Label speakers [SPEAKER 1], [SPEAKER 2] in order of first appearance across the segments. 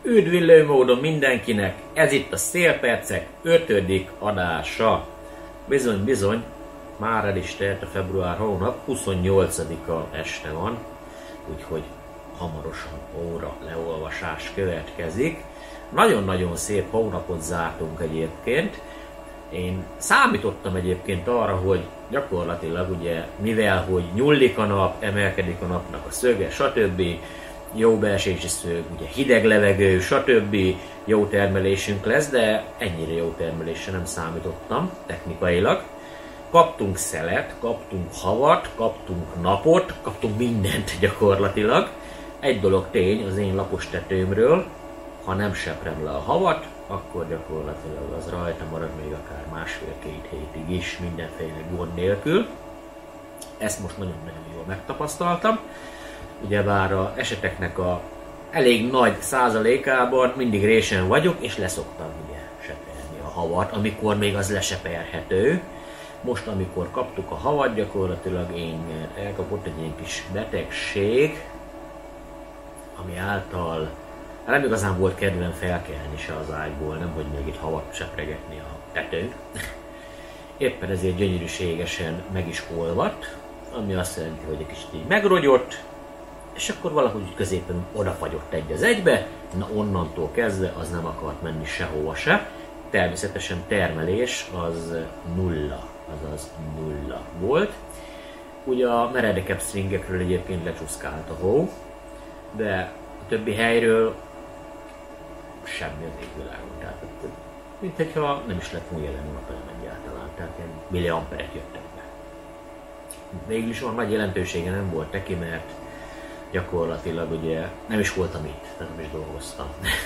[SPEAKER 1] Üdvillő módon mindenkinek, ez itt a Szélpercek 5. adása. Bizony, már el is telt a február hónap, 28-a este van, úgyhogy hamarosan óra leolvasás következik. Nagyon-nagyon szép hónapot zártunk egyébként. Én számítottam egyébként arra, hogy gyakorlatilag ugye, mivel hogy nyullik a nap, emelkedik a napnak a szöge, stb. Jó beesési szög, ugye hideg levegő, stb. Jó termelésünk lesz, de ennyire jó termelésre nem számítottam technikailag. Kaptunk szelet, kaptunk havat, kaptunk napot, kaptunk mindent gyakorlatilag. Egy dolog tény az én lapos tetőmről, ha nem seprem le a havat, akkor gyakorlatilag az rajta marad még akár másfél-két hétig is, mindenféle gond nélkül. Ezt most nagyon-nagyon jól megtapasztaltam. Ugyebár az eseteknek a elég nagy százalékában mindig résen vagyok, és leszoktam ugye seperni a havat, amikor még az leseperhető. Most, amikor kaptuk a havat, gyakorlatilag én elkapott egy ilyen kis betegség, ami által nem igazán volt kedvem felkelni se az ágyból, nem hogy még itt havat sepregetni a tetőn. Éppen ezért gyönyörűségesen meg is olvadt, ami azt jelenti, hogy egy kicsit így megrogyott, és akkor valahogy középen odafagyott egy az egybe, na onnantól kezdve az nem akart menni sehova se. Természetesen termelés az nulla, azaz nulla volt. Ugye a meredekebb stringekről egyébként lecsúszkált a hó, de a többi helyről semmi az égvilágon. Tehát mint hogyha nem is lett múl jelen a napelem egyáltalán, tehát ilyen milliamperek jöttek be. Végül is olyan nagy jelentősége nem volt neki, mert gyakorlatilag ugye nem is voltam itt, tehát nem is dolgoztam.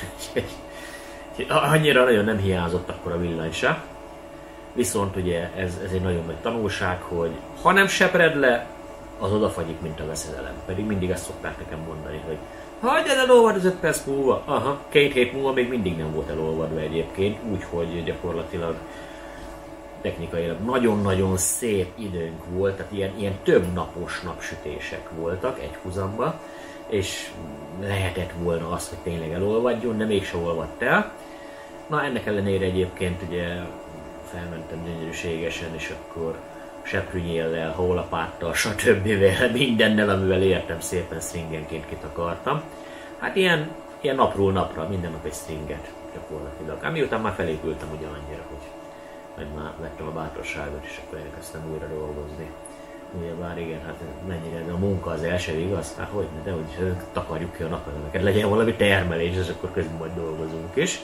[SPEAKER 1] Annyira nagyon nem hiányzott akkor a villany se. Viszont ugye ez egy nagyon nagy tanulság, hogy ha nem sepred le, az odafagyik, mint a veszedelem. Pedig mindig ezt szokták nekem mondani, hogy hagyjad elolvad az 5 perc múlva. Aha, 2 hét múlva még mindig nem volt elolvadva egyébként, úgyhogy gyakorlatilag technikailag nagyon-nagyon szép időnk volt, tehát ilyen több napos napsütések voltak egyhuzamban, és lehetett volna az, hogy tényleg elolvadjon, de mégse olvadt el. Na ennek ellenére egyébként ugye felmentem gyönyörűségesen, és akkor seprűnyéllel, hólapáttal, stb. Mindennel, amivel értem, szépen stringenként kitakartam. Hát ilyen napról napra, minden nap egy stringet gyakorlatilag. Amiután már felépültem ugye annyira, hogy már vettem a bátorságot, és akkor elkezdtem újra dolgozni. Ugyebár igen, hát mennyire, de a munka az első igaz, hát hogyne, de hogy takarjuk ki a napelemeket, legyen valami termelés, és akkor közben majd dolgozunk is.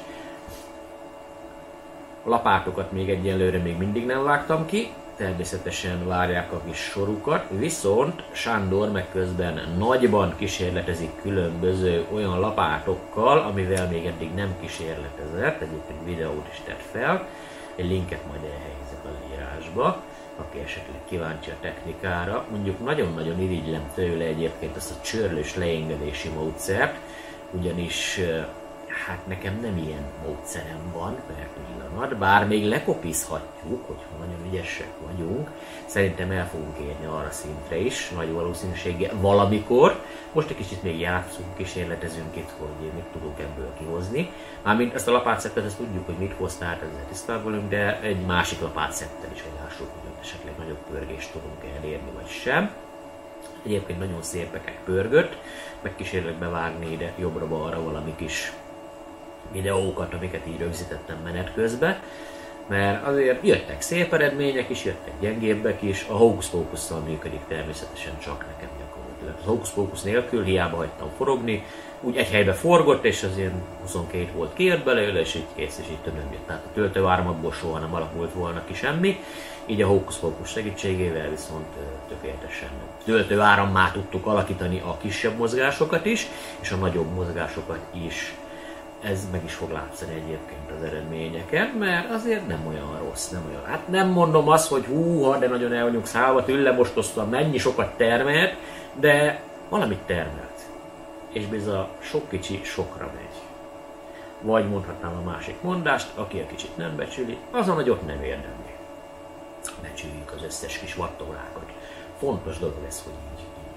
[SPEAKER 1] A lapátokat még egyelőre még mindig nem vágtam ki, természetesen várják a kis sorukat, viszont Sándor meg közben nagyban kísérletezik különböző olyan lapátokkal, amivel még eddig nem kísérletezett, egyébként videót is tett fel, egy linket majd elhelyezek a leírásba, aki esetleg kíváncsi a technikára. Mondjuk nagyon-nagyon irigylem tőle egyébként azt a csörlős leengedési módszert, ugyanis hát nekem nem ilyen módszerem van per pillanat, bár még lekopizhatjuk, hogyha nagyon ügyesek vagyunk. Szerintem el fogunk érni arra szintre is, nagy valószínűséggel valamikor. Most egy kicsit még játszunk, kísérletezünk itt, hogy mit tudunk ebből kihozni. Mármint ezt a lapátszettet, ezt tudjuk, hogy mit hoz, tehát ezzel tisztában vagyunk, de egy másik lapátszettel is lássuk, hogy esetleg nagyobb pörgést tudunk elérni, vagy sem. Egyébként nagyon szépek pörgött, megkísérlek bevágni ide jobbra-balra valami kis videókat, amiket így rögzítettem menet közben, mert azért jöttek szép eredmények is, jöttek gyengébbek is, a Hocus Pocusszal működik természetesen csak nekem gyakorlatilag. A Hocus Pocus nélkül hiába hagytam forogni, úgy egy helybe forgott, és az ilyen 22 volt kijött belőle, és így kész, és így több jött. Tehát a töltőáramokból soha nem alakult volna ki semmi, így a Hocus Pocus segítségével viszont tökéletesen töltőárammá tudtuk alakítani a kisebb mozgásokat is, és a nagyobb mozgásokat is. Ez meg is fog látszani egyébként az eredményeken, mert azért nem olyan rossz, nem olyan. Hát nem mondom azt, hogy húha, de nagyon el vagyunk szállva, tüllemostoztam, mennyi sokat termelt, de valamit termelt. És bizony sok kicsi sokra megy. Vagy mondhatnám a másik mondást, aki a kicsit nem becsüli, az a nagyot nem érdemli. Becsüljük az összes kis wattórákat. Fontos dolog ez, hogy így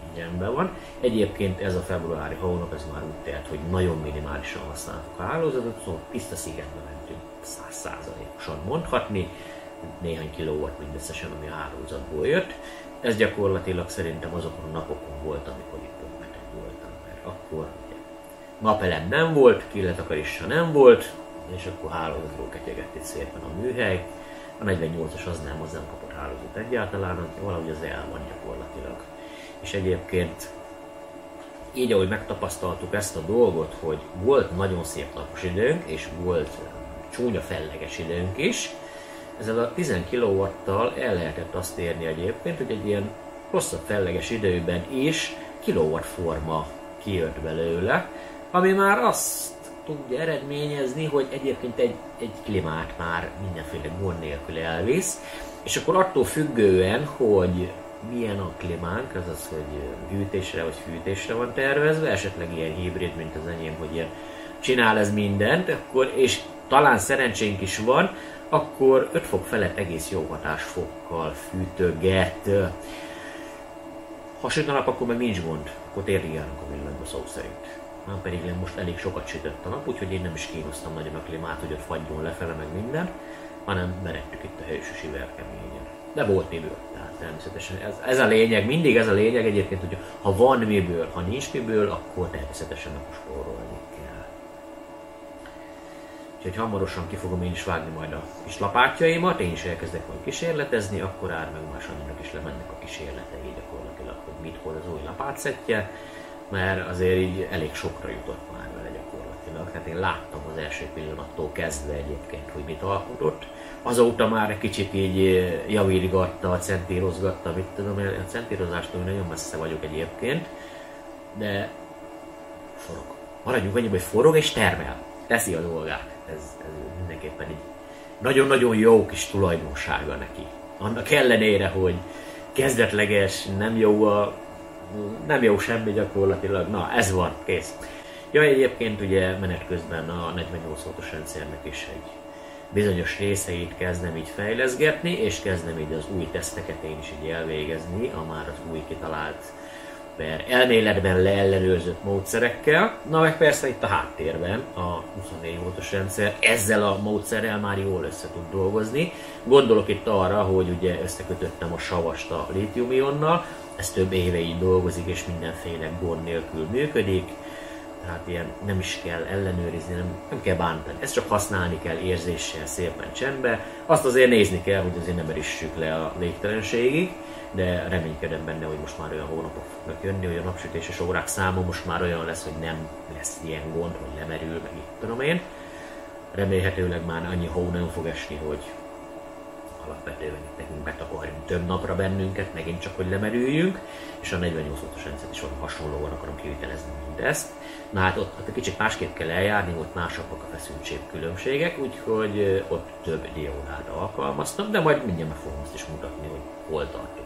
[SPEAKER 1] rendben van. Egyébként ez a februári hónap, ez már úgy telt, hogy nagyon minimálisan használtuk a hálózatot, szóval tiszta szigetbe mentünk 100%-osan mondhatni, néhány kilowatt mindösszesen, ami a hálózatból jött. Ez gyakorlatilag szerintem azokon a napokon volt, amikor itt beteg voltam, mert akkor napelem nem volt, killetakarésa nem volt, és akkor hálózatról ketyegett itt szépen a műhely. A 48-as az nem kapott hálózat egyáltalán, valahogy az el van gyakorlatilag. És egyébként így, ahogy megtapasztaltuk ezt a dolgot, hogy volt nagyon szép napos időnk, és volt csúnya felleges időnk is, ezzel a 10 kW-tal el lehetett azt érni egyébként, hogy egy ilyen rosszabb felleges időben is kilowatt forma kijött belőle, ami már azt tudja eredményezni, hogy egyébként egy klímát már mindenféle gond nélkül elvisz, és akkor attól függően, hogy milyen a klímánk, azaz, hogy hűtésre vagy fűtésre van tervezve, esetleg ilyen hibrid, mint az enyém, hogy ilyen csinál ez mindent, akkor, és talán szerencsénk is van, akkor 5 fok felett egész jó hatásfokkal fűtöget. Ha süt a nap, akkor meg nincs gond, akkor térdig járunk a villanyba szó szerint. Már pedig most elég sokat sütött a nap, úgyhogy én nem is kínoztam nagyon a klímát, hogy ott fagyjon lefele meg minden, hanem berettük itt a hősösi verkeményen. De volt miből, tehát természetesen ez a lényeg, mindig ez a lényeg egyébként, hogy ha van miből, ha nincs miből, akkor természetesen akkor spórolni kell. Úgyhogy hamarosan ki fogom én is vágni majd a kis lapátjaimat, én is elkezdek majd kísérletezni, akkor Ár meg más annyira is lemennek a kísérletei gyakorlatilag, hogy mit hoz az új lapátszettje, mert azért így elég sokra jutott már vele gyakorlatilag. Hát én láttam az első pillanattól kezdve egyébként, hogy mit alkotott. Azóta már egy kicsit így javítgatta, centírozgatta, mit tudom, a centírozástól nagyon messze vagyok egyébként, de forog. Maradjunk annyiba, hogy forog és termel. Teszi a dolgát. Ez mindenképpen egy nagyon-nagyon jó kis tulajdonsága neki. Annak ellenére, hogy kezdetleges, nem jó semmi gyakorlatilag. Na, ez van, kész. Ja, egyébként ugye menet közben a 48 voltos rendszernek is egy bizonyos részeit kezdem így fejleszgetni, és kezdem így az új teszteket én is így elvégezni, a már az új kitalált per elméletben leellenőrzött módszerekkel. Na meg persze itt a háttérben a 24 voltos rendszer ezzel a módszerrel már jól össze tud dolgozni. Gondolok itt arra, hogy ugye összekötöttem a savast a lítium-ionnal, ez több éve így dolgozik és mindenféle gond nélkül működik. Tehát ilyen nem is kell ellenőrizni, nem kell bántani. Ezt csak használni kell érzéssel, szépen csendbe. Azt azért nézni kell, hogy azért nem erissük le a végtelenségig, de reménykedem benne, hogy most már olyan hónapok fognak jönni, hogy a napsütéses órák száma most már olyan lesz, hogy nem lesz ilyen gond, hogy lemerül, meg itt tudom én. Remélhetőleg már annyi hó nem fog esni, hogy alapvetően itt nekünk betakarjunk több napra bennünket, megint csak, hogy lemerüljünk, és a 48 voltos rendszert is hasonlóan akarom kivitelezni mindezt. Na hát ott egy kicsit másképp kell eljárni, ott másabbak a feszültség különbségek, úgyhogy ott több diódát alkalmaztam, de majd mindjárt meg fogom azt is mutatni, hogy hol tartunk.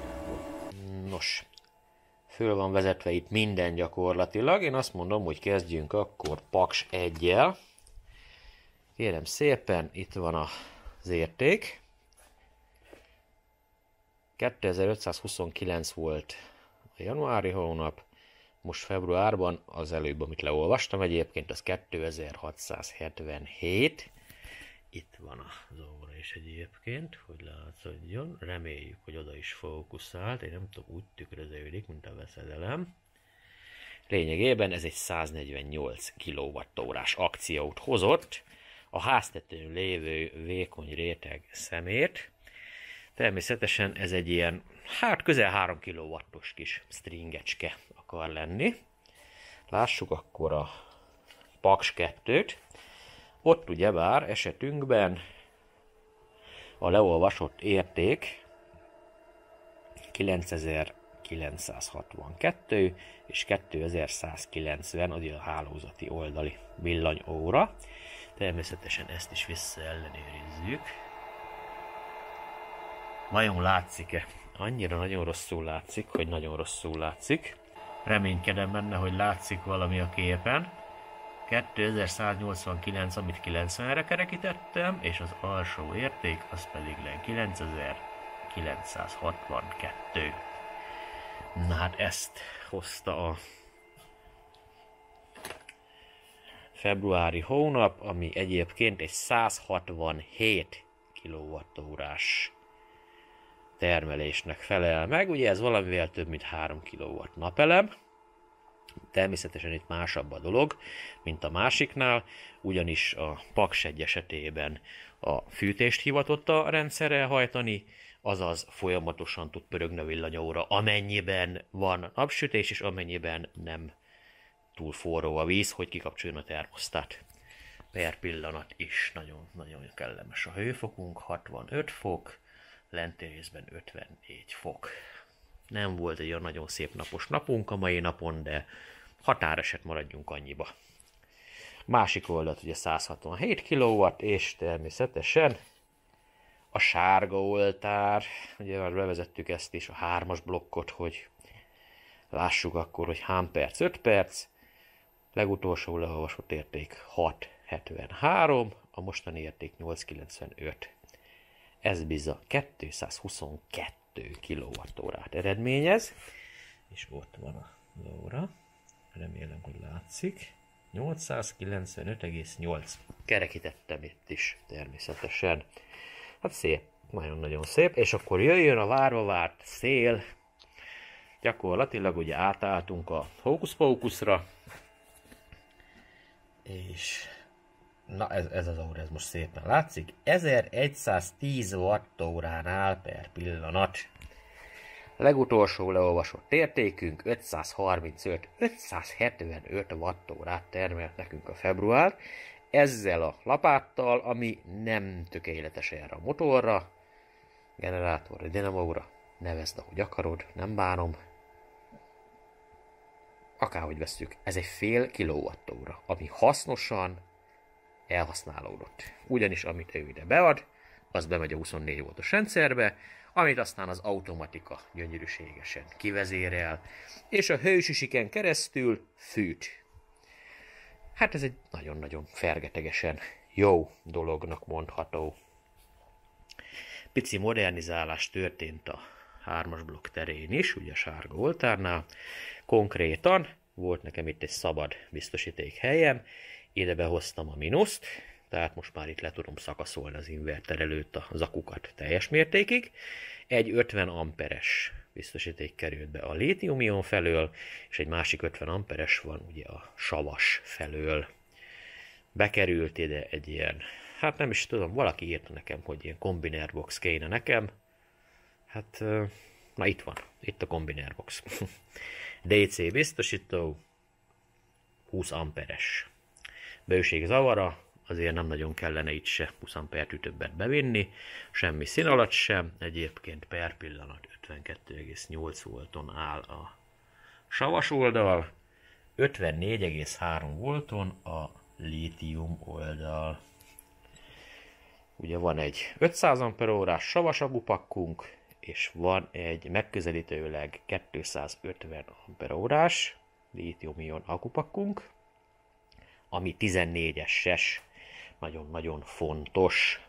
[SPEAKER 1] Nos, föl van vezetve itt minden gyakorlatilag, én azt mondom, hogy kezdjünk akkor Paks 1-jel. Kérem szépen, itt van az érték. 2529 volt a januári hónap, most februárban, az előbb, amit leolvastam egyébként, az 2677. Itt van az óra is egyébként, hogy látszódjon. Reméljük, hogy oda is fókuszált. Én nem tudom, úgy tükröződik, mint a veszedelem. Lényegében ez egy 148 kWh-s akciót hozott a háztetőn lévő vékony réteg szemét. Természetesen ez egy ilyen, hát közel 3 kW-os kis stringecske akar lenni. Lássuk akkor a Paks 2-t. Ott ugyebár esetünkben a leolvasott érték 9962 és 2190 az a hálózati oldali villanyóra. Természetesen ezt is visszaellenőrizzük. Vajon látszik-e? Annyira nagyon rosszul látszik, hogy nagyon rosszul látszik. Reménykedem benne, hogy látszik valami a képen. 2189, amit 90-re kerekítettem, és az alsó érték az pedig 9962. Na hát ezt hozta a februári hónap, ami egyébként egy 167 kWh-s termelésnek felel meg. Ugye ez valamivel több mint 3 kW napelem. Természetesen itt másabb a dolog, mint a másiknál, ugyanis a Paks 1 esetében a fűtést hivatott a rendszerrel hajtani, azaz folyamatosan tud pörögni a villanyóra, amennyiben van napsütés, és amennyiben nem túl forró a víz, hogy kikapcsoljon a termosztát. Per pillanat is nagyon kellemes a hőfokunk, 65 fok, lenti részben 54 fok. Nem volt egy olyan nagyon szép napos napunk a mai napon, de határeset maradjunk annyiba. Másik oldalt ugye 167 kW, és természetesen a sárga oltár, ugye már bevezettük ezt is, a 3-as blokkot, hogy lássuk akkor, hogy hány perc, 5 perc, legutolsó leolvasott érték 6,73, a mostani érték 8,95. Ez bizony 222 kWh-t eredményez, és ott van a óra, remélem, hogy látszik, 895,8. Kerekítettem itt is természetesen. Hát szép, nagyon-nagyon szép, és akkor jöjjön a várva várt szél. Gyakorlatilag ugye átálltunk a hókusz-pókuszra, és na ez az óra, ez most szépen látszik, 1110 Wh/án per pillanat. Legutolsó leolvasott értékünk 535 Wh/t termelt nekünk a február, ezzel a lapáttal, ami nem tökéletes erre a motorra, generátorra, dinamóra, nevezd ahogy akarod, nem bánom. Akárhogy vesszük, ez egy fél kilowattóra, ami hasznosan elhasználódott. Ugyanis amit ő ide bead, az bemegy a 24 voltos rendszerbe, amit aztán az automatika gyönyörűségesen kivezérel, és a hősisiken keresztül fűt. Hát ez egy nagyon-nagyon fergetegesen jó dolognak mondható. Pici modernizálás történt a 3-as blokk terén is, ugye a sárga oltárnál. Konkrétan volt nekem itt egy szabad biztosíték helyem, ide behoztam a minuszt, tehát most már itt le tudom szakaszolni az inverter előtt az akukat teljes mértékig. Egy 50 amperes biztosíték került be a lítium-ion felől, és egy másik 50 amperes van ugye a savas felől. Bekerült ide egy ilyen, hát nem is tudom, valaki írta nekem, hogy ilyen kombiner box kéne nekem. Hát, na itt van, itt a kombiner box. DC biztosító, 20 amperes. Bőség zavara, azért nem nagyon kellene itt se 20 ampertű többet bevinni, semmi szín alatt sem, egyébként per pillanat 52,8 volton áll a savas oldal, 54,3 volton a lítium oldal. Ugye van egy 500 Ah savas agupakkunk, és van egy megközelítőleg 250 Ah lítium-ion akupakkunk, ami 14-es, nagyon-nagyon fontos.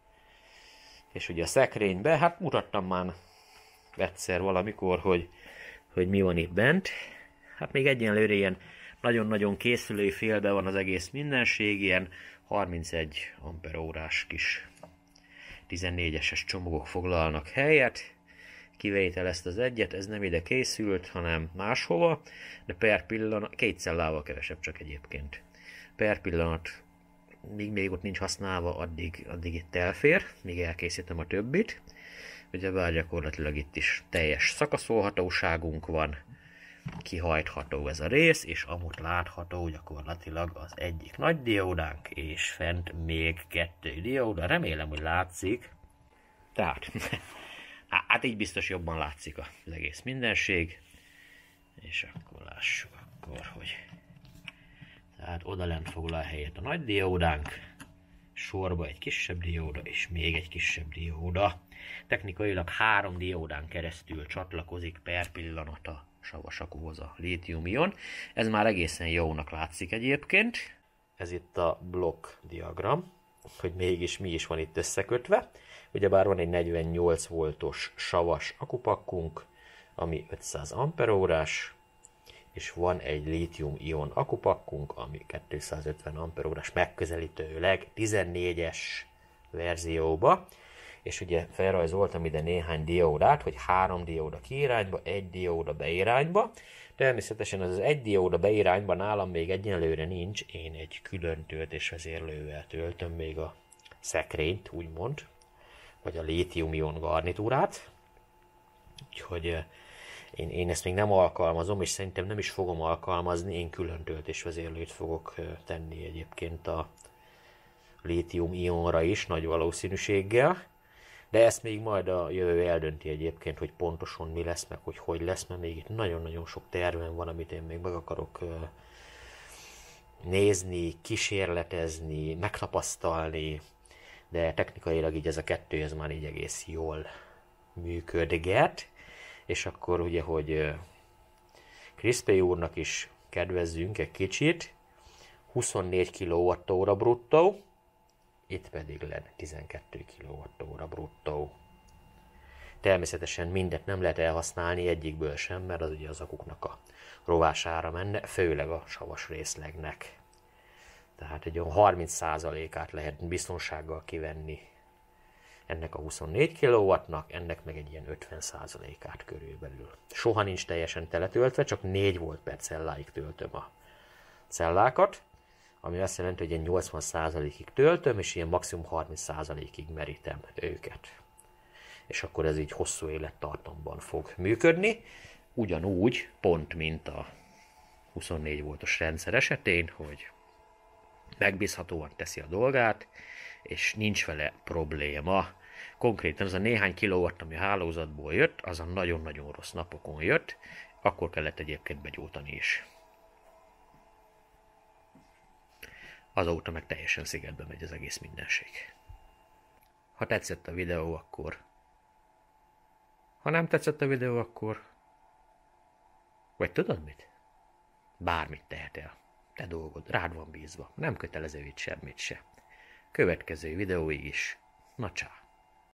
[SPEAKER 1] És ugye a szekrénybe, hát mutattam már egyszer valamikor, hogy mi van itt bent. Hát még egyenlőre ilyen nagyon-nagyon készülői félbe van az egész mindenség, ilyen 31 Ah kis 14-es csomagok foglalnak helyet. Kivétel ezt az egyet, ez nem ide készült, hanem máshova, de per pillanat, 2 cellával kevesebb csak egyébként. Per pillanat, míg még ott nincs használva, addig itt elfér, míg elkészítem a többit. Ugye bár gyakorlatilag itt is teljes szakaszolhatóságunk van, kihajtható ez a rész, és amúgy látható gyakorlatilag az egyik nagy diódánk, és fent még 2 dióda, remélem, hogy látszik. Tehát, hát így biztos jobban látszik az egész mindenség, és akkor lássuk akkor, hogy tehát odalent foglal helyet a nagy diódánk, sorba egy kisebb dióda, és még egy kisebb dióda. Technikailag 3 diódán keresztül csatlakozik per pillanat a savas akuhoz a lítium-ion. Ez már egészen jónak látszik egyébként. Ez itt a blokk diagram, hogy mégis mi is van itt összekötve. Ugyebár van egy 48 voltos savas akupakkunk, ami 500 amperórás, és van egy lítium-ion akupakkunk, ami 250 amperórás megközelítőleg 14-es verzióba, és ugye felrajzoltam ide néhány diódát, hogy 3 dióda kiirányba, 1 dióda beirányba. Természetesen az egy dióda beirányba nálam még egyenlőre nincs, én egy külön töltésvezérlővel töltöm még a szekrényt, úgymond, vagy a lítium-ion garnitúrát. Úgyhogy én ezt még nem alkalmazom, és szerintem nem is fogom alkalmazni, én külön töltésvezérlőt fogok tenni egyébként a lítium-ionra is, nagy valószínűséggel. De ezt még majd a jövő eldönti egyébként, hogy pontosan mi lesz, meg hogy lesz, mert még itt nagyon-nagyon sok tervem van, amit én még meg akarok nézni, kísérletezni, megtapasztalni, de technikailag így ez a kettő, ez már így egész jól működget. És akkor ugye, hogy Crispy úrnak is kedvezzünk egy kicsit, 24 kWh bruttó, itt pedig lenne 12 kWh bruttó. Természetesen mindet nem lehet elhasználni egyikből sem, mert az ugye az akuknak a rovására menne, főleg a savas részlegnek. Tehát egy olyan 30%-át lehet biztonsággal kivenni ennek a 24 kW-nak, ennek meg egy ilyen 50%-át körülbelül. Soha nincs teljesen teletöltve, csak 4 volt per celláig töltöm a cellákat, ami azt jelenti, hogy ilyen 80%-ig töltöm, és ilyen maximum 30%-ig merítem őket. És akkor ez így hosszú élettartamban fog működni, ugyanúgy, pont mint a 24 voltos rendszer esetén, hogy megbízhatóan teszi a dolgát, és nincs vele probléma. Konkrétan az a néhány kilowatt, ami a hálózatból jött, az a nagyon-nagyon rossz napokon jött, akkor kellett egyébként begyújtani is. Azóta meg teljesen szigetbe megy az egész mindenség. Ha tetszett a videó, akkor... Ha nem tetszett a videó, akkor... Vagy tudod mit? Bármit tehetél. Te dolgod, rád van bízva. Nem kötelező itt semmit se. Következő videóig is. Na csá!